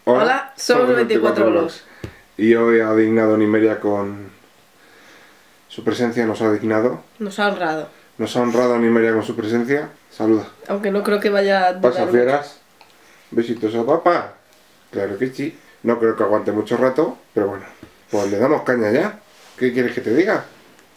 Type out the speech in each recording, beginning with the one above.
Hola, somos 24 Blogs. Y hoy ha dignado Nimeria con su presencia, nos ha dignado. Nos ha honrado. Nos ha honrado Nimeria con su presencia. Saluda. Aunque no creo que vaya a Pasa fieras. Besitos a papá. Claro que sí. No creo que aguante mucho rato, pero bueno. Pues le damos caña ya. ¿Qué quieres que te diga?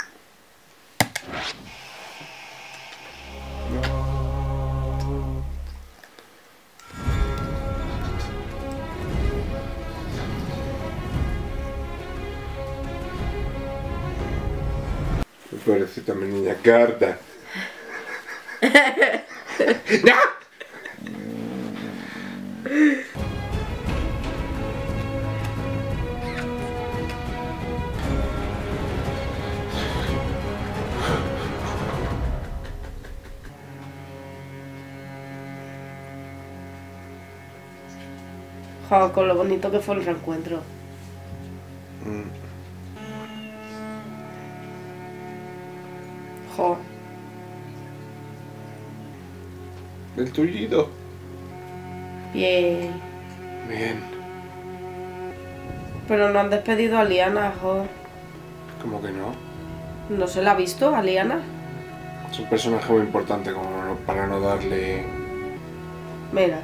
Pobrecita mi niña Carta. ¡No! Jo, con lo bonito que fue el reencuentro. Jo. El tullido. Bien. Bien. Pero no han despedido a Liana, jo. ¿Cómo que no? ¿No se la ha visto a Liana? Es un personaje muy importante como para no darle... Mira.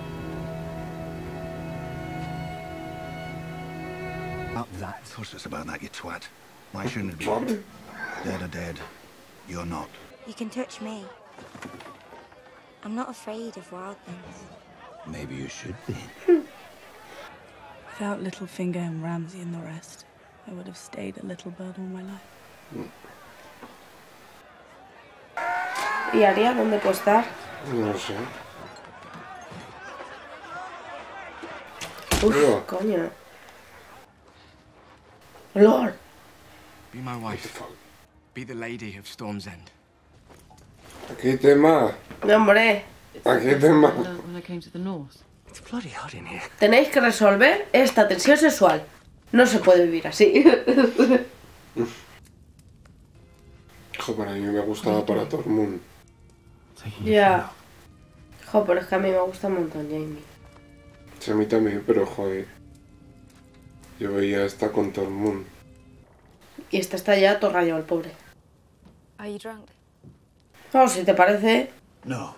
About that. What's this about that, you twat? Why shouldn't it be? What? Dead are dead. You're not. You can touch me. I'm not afraid of wild things. Maybe you should be. Without Littlefinger and Ramsay and the rest, I would have stayed a little bird all my life. ¿Y Aria dónde puede estar? No lo sé. Uf, Pero- coño. Lord. Be my What the wife. fuck? Be the lady of Storm's End. Aquí tema. No, hombre. Aquí tema. When I came to the north. It's bloody hot in here. Tenéis que resolver esta tensión sexual. No se puede vivir así. Jo, para mí me gustaba para Tormund. Ya. Jo, pero es que a mí me gusta un montón Jamie. Sí, a mí también, pero joder. Yo veía esta con Tormund. Y esta está ya todo rayado, el pobre. Are you drunk? Oh, si te parece. No.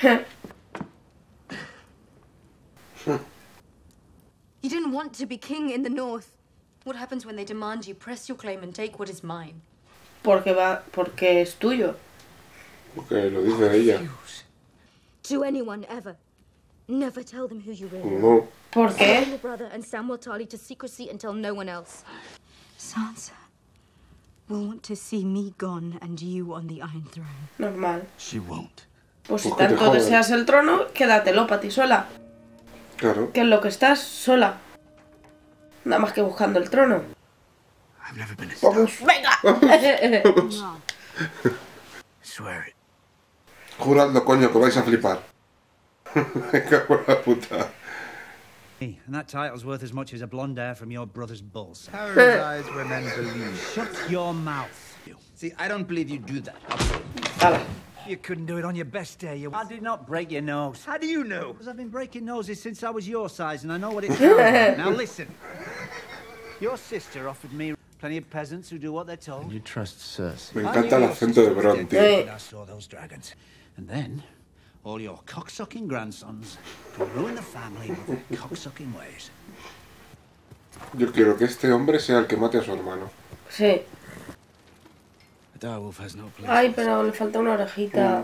You didn't want to be king in the north. What happens when they demand you press your claim and take what is mine? Porque es tuyo. Porque lo dice ella. To anyone ever. Never tell them who you really are. No. ¿Por Hold qué? your brother and Samuel Tarly to secrecy until no one else. Sansa will want to see me gone and you on the Iron Throne. Normal. She won't. Pues si Pues que te tanto jodan. deseas el trono, quédatelo para ti sola. Claro. Que es lo que estás sola. Nada más que buscando el trono. I've never been a Vamos. ¡Venga! Swear it. Juradlo, coño, que vais a flipar. Me cago en la puta. And that title's worth as much as a blonde hair from your brother's bulls. Paradise where men believe. Shut your mouth. See, I don't believe you do that. Hala. You couldn't do it on your best day. I did not break your nose. How do you know? Because I've been breaking noses since I was your size, and I know what it feels like. Now listen. Your sister offered me plenty of peasants who do what they're told. You trust Cersei. Me encanta el acento de Bron, tío. Eh. I saw those dragons. And then, all your cocksucking grandsons will ruin the family with their cocksucking ways. Yo quiero que este hombre sea el que mate a su hermano. Sí. A direwolf has no place. Ay, pero le falta una orejita.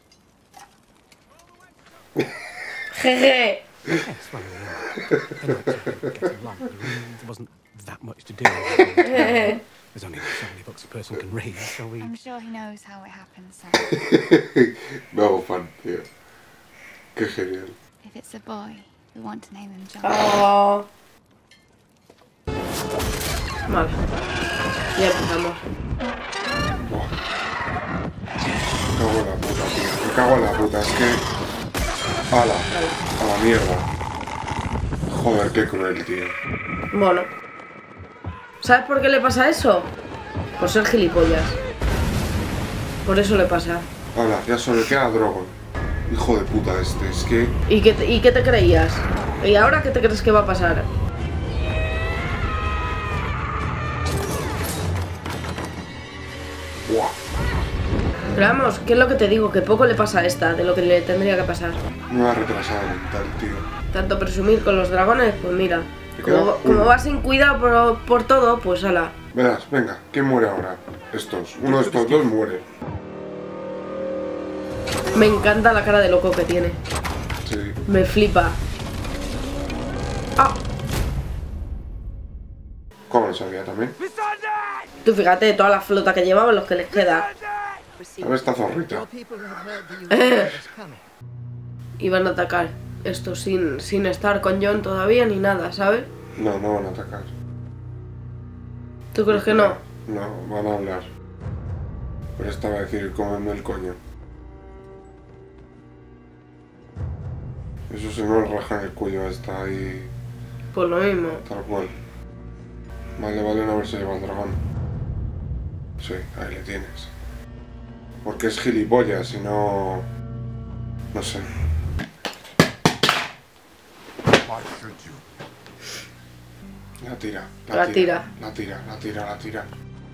Jeje. Yes, well, get along. There wasn't that much to do. There's only so many books a person can read, so we... I'm sure he knows how it happens, Sam. Me hago fan, tío. Qué genial. If it's a boy, we want to name him John. Oh. Vale. Ya empezamos. Me cago en la puta, tío. Me cago en la puta, es que... ¡Hala! A la mierda. Joder, qué cruel, tío. Bueno. ¿Sabes por qué le pasa eso? Por ser gilipollas. Por eso le pasa. Hala, ya solo queda Drogon. Hijo de puta este, es que... ¿Y qué te creías? ¿Y ahora qué te crees que va a pasar? Buah. Pero vamos, ¿qué es lo que te digo? Que poco le pasa a esta de lo que le tendría que pasar. Me va a retrasar mental, tío. Tanto presumir con los dragones, pues mira. Te queda Como uno. vas sin cuidado por todo, pues ala. Verás, venga, ¿quién muere ahora? Estos. Uno de estos dos muere. Me encanta la cara de loco que tiene. Sí. Me flipa. Ah, ¿Cómo lo sabía también? tú fíjate, toda la flota que llevaban, los que les queda. A ver esta zorrita. Iban a atacar. Esto sin estar con Jon todavía ni nada, ¿sabes? No, no van a atacar. ¿Tú crees que no? No, van a hablar. Pero esta va a decir, cómeme el coño. Eso se nos raja el cuello a esta ahí, Pues lo mismo. tal cual. Vale, vale, no haberse llevado el dragón. Sí, ahí le tienes. Porque es gilipollas y no... No sé. Why should you? La tira, La tira. La tira, la tira, la tira.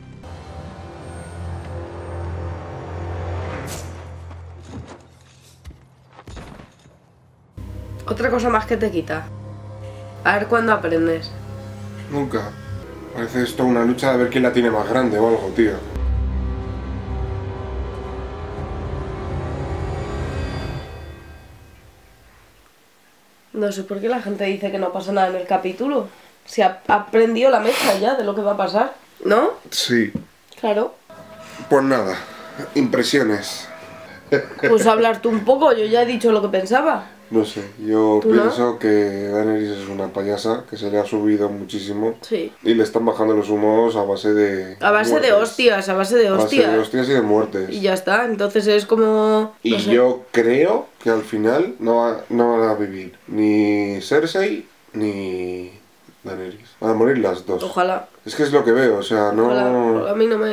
Otra cosa más que te quita. A ver cuándo aprendes. Nunca. Parece esto una lucha de ver quién la tiene más grande o algo, tío. No sé por qué la gente dice que no pasa nada en el capítulo. Se ha aprendido la mezcla ya de lo que va a pasar, ¿no? Sí. Claro. Pues nada, impresiones. Pues hablar tú un poco, yo ya he dicho lo que pensaba. No sé, yo ¿Tú no? pienso que Daenerys es una payasa, que se le ha subido muchísimo. Sí. Y le están bajando los humos a base de... A base de muertes. hostias, a base de A base hostias. de hostias y de muertes. Y ya está, entonces es como... Y no sé. yo creo que al final no van a vivir ni Cersei ni Daenerys. Van a morir las dos. Ojalá. Es que es lo que veo, o sea, no... Ojalá. A mí no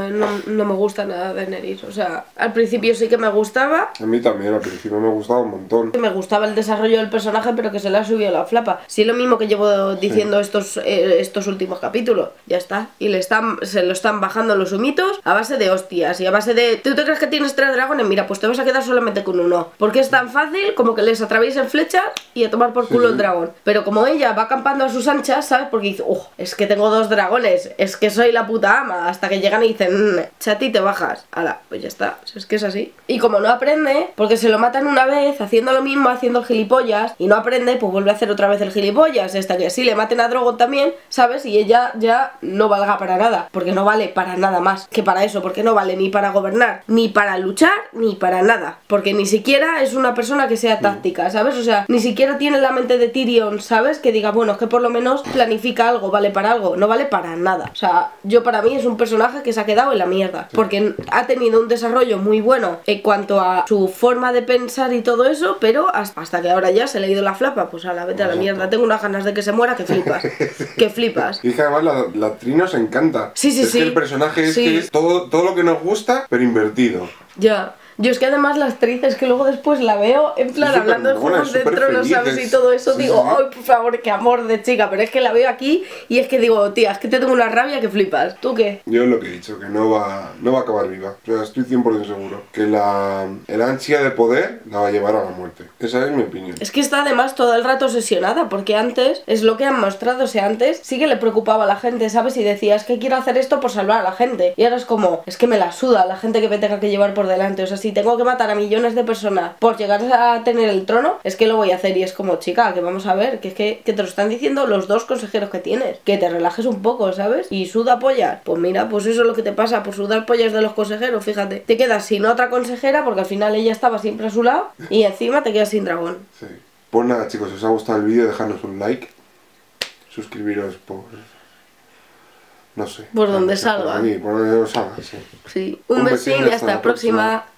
me gusta nada Daenerys. O sea, al principio sí que me gustaba. A mí también, al principio me gustaba un montón. Me gustaba el desarrollo del personaje, pero que se le ha subido la flapa. Sí, es lo mismo que llevo diciendo estos últimos capítulos. Ya está. Y se lo están bajando los humitos a base de hostias y a base de... ¿Tú te crees que tienes 3 dragones? Mira, pues te vas a quedar solamente con uno. Porque es tan fácil como que les atraviesen flechas y a tomar por culo el dragón. Pero como ella va acampando a sus anchas, ¿sabes? Porque dice, es que tengo 2 dragones, es que soy la puta ama. Hasta que llegan y dicen, chati, te bajas. Ala, pues ya está. Es que es así. Y como no aprende, porque se lo matan una vez haciendo lo mismo, haciendo el gilipollas, y no aprende, pues vuelve a hacer otra vez el gilipollas, hasta que sí le maten a Drogon también, ¿sabes? Y ella ya no valga para nada, porque no vale para nada más que para eso, porque no vale ni para gobernar, ni para luchar, ni para nada, porque ni siquiera es una persona que sea táctica, ¿sabes? O sea, ni siquiera tiene la mente de Tyrion, ¿sabes? Que diga, bueno, es que por lo menos planifica algo, vale para algo, no vale para nada. O sea, para mí es un personaje que se ha quedado en la mierda, porque ha tenido un desarrollo muy bueno en cuanto a su forma de pensar y todo eso, pero hasta que ahora ya se le ha ido la flapa, pues a la vete a la mierda. Tengo unas ganas de que se muera que flipas. Que flipas. Y es que además la actriz nos encanta. Sí, sí, es sí. que el personaje es Sí. que es todo lo que nos gusta, pero invertido. Ya. Yo es que además la actriz es que luego después la veo en plan Es hablando de supermona, Juegos de súper Tronos, feliz, ¿sabes? es- Y todo eso, sí, digo, sí. ay, por favor, qué amor de chica, pero es que la veo aquí y es que digo, tía, es que te tengo una rabia que flipas. ¿Tú qué? Yo lo que he dicho, que no va a acabar viva. O sea, estoy 100% seguro. Que el ansia de poder la va a llevar a la muerte. Esa es mi opinión. Es que está además todo el rato obsesionada, porque antes, es lo que han mostrado, o sea, antes sí que le preocupaba a la gente, ¿sabes? Y decía, es que quiero hacer esto por salvar a la gente. Y ahora es como, es que me la suda la gente que me tenga que llevar por delante. O sea, si tengo que matar a millones de personas por llegar a tener el trono, es que lo voy a hacer. Y es como, chica, que vamos a ver, que es que te lo están diciendo los 2 consejeros que tienes. Que te relajes un poco, ¿sabes? Y suda pollas. Pues mira, pues eso es lo que te pasa por sudar pollas de los consejeros, fíjate. Te quedas sin otra consejera porque al final ella estaba siempre a su lado y encima te quedas sin dragón. Sí. Pues nada, chicos, si os ha gustado el vídeo, dejadnos un like. Suscribiros por... No sé. Por donde no sé, salga. Por aquí, por donde os salga, sí. Sí. Un besín y hasta la próxima.